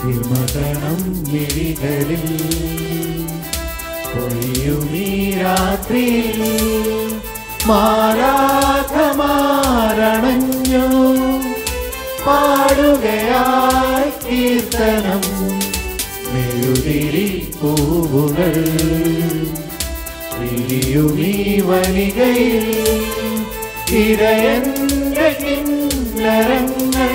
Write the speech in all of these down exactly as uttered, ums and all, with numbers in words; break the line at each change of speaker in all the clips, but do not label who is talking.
വിമതണം മിഴികളിൽ പൊയ്യുമീ രാത്രിയിൽ മാലാഖമാരണഞ്ഞു പാടുകയായി കീർത്തനം മെഴുതിരി പൂവുകൾ വിരിയുമീ വനികയിൽ ഇടയന്റെ കിന്നരങ്ങൾ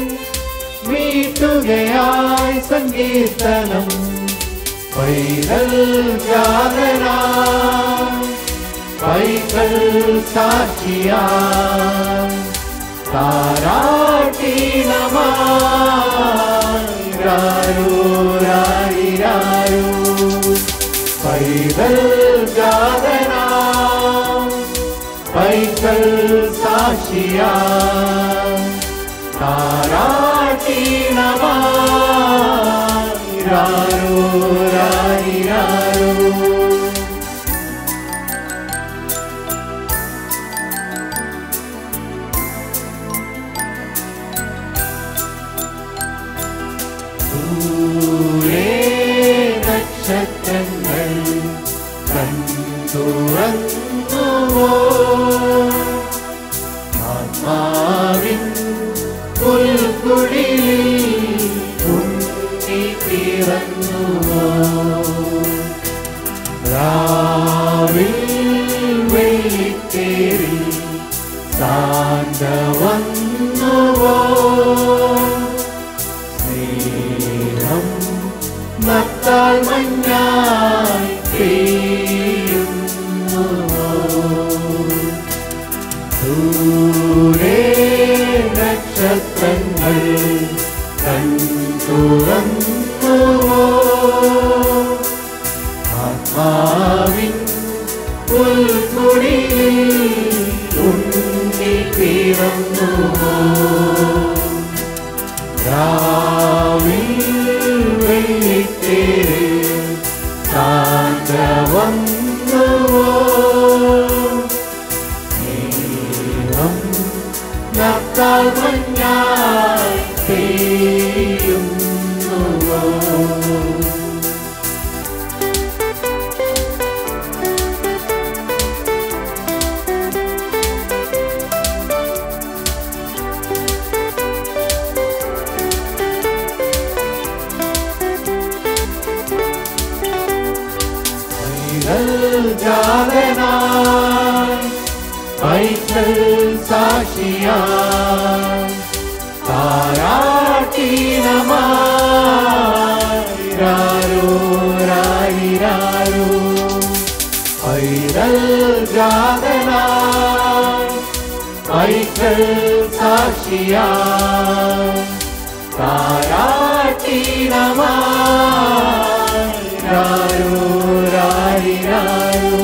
മീട്ടുകയായി സങ്കീർത്തനം പൈതൽ ജാഗരാ പൈതൽ സാക്ഷിയാ താരാട്ടീനമാരാരോ രാരിരാരോ പൈതൽ ജാഗരാ പൈതൽ സാക്ഷിയാ താരാട്ടീനമാരാരോ രാരിരാരോ ദൂരെ നക്ഷത്രങ്ങൾ കണ്ടുറങ്ങുവോ ആത്മാവിൻ പുൽക്കുടിലിൽ ഉണ്ണി പിറന്നുവോ രാവിൽ വെള്ളിത്തേരിൽ സാന്ത വന്നുവോ നത്താൽ മഞ്ഞായി പെയ്യുന്നുവോ ദൂരെ നക്ഷത്രങ്ങൾ കണ്ടുറങ്ങുവോ ആത്മാവിൻ പുൽക്കുടിലിൽ ഉണ്ണി പിറന്നുവോ രാവിൽ സാന്ത വന്നുവോ സ്നേഹം നത്താൽ മഞ്ഞായി പെയ്യുന്നുവോ ജാഗനായി പൈതൽ സാക്ഷിയായി താരാട്ടീനമാരാരോ രാരിരാരോ പൈതൽ ജാഗനായി പൈതൽ സാക്ഷിയായി താരാട്ടീനമാരാരോ രാരിരാരോ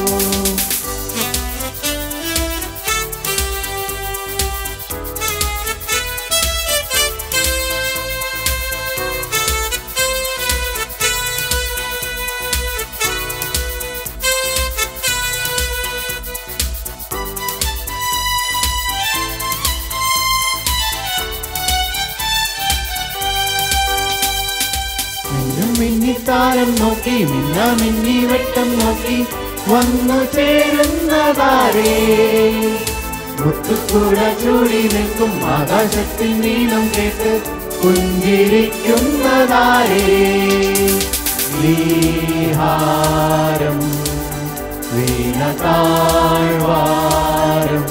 മിന്നിത്താരം നോക്കി മിന്ന മിന്നി വെട്ടം നോക്കി വന്നു ചേരുന്നതാരേ മുത്തുക്കൂട ചൂടി നിൽക്കും ആകാശത്തിൽ നീളം കേട്ട് പുഞ്ചിരിക്കുന്നതാരേ ലീഹാരം വീണതാഴ്വാരം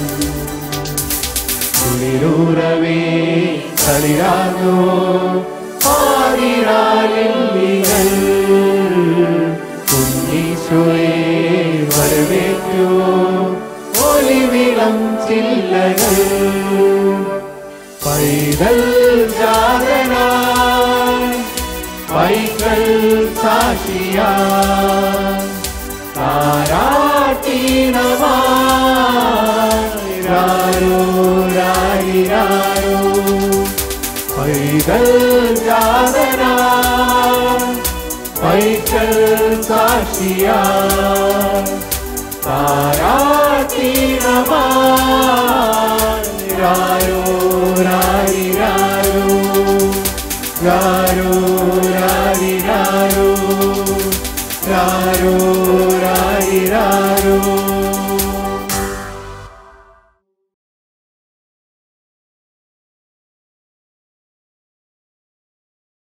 കുളിരൂറവേ കളിരാകോ ആതിരാലിൽ കുഞ്ഞീശോയെ വരവേറ്റോ ഒലിവിളം ചില്ലകൾ പൈതൽ ജാഗനായി പൈതൽ സാക്ഷിയായി താരാട്ടീനമാരാരോ രാരിരാരോ പൈതൽ ജാഗനായി പൈതൽ സാക്ഷിയായി താരാട്ടീനമാരാരോ